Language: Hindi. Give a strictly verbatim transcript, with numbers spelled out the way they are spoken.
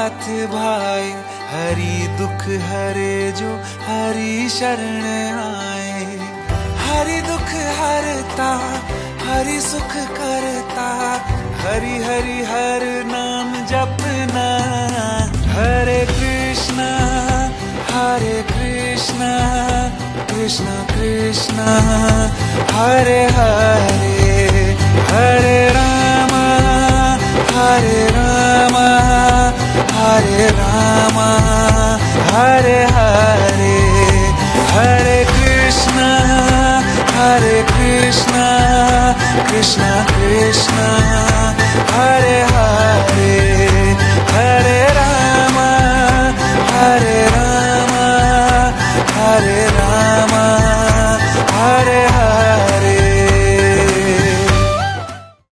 साथ भाई, हरि दुख हरे जो हरि शरण आए। हरि दुख हरता हरि सुख करता, हरि हरि हर नाम जपना। हरे कृष्णा हरे कृष्णा कृष्णा कृष्णा हरे हरे, हरे राम हरे राम हरे राम हरे हरे, हरे कृष्णा हरे कृष्णा कृष्णा कृष्णा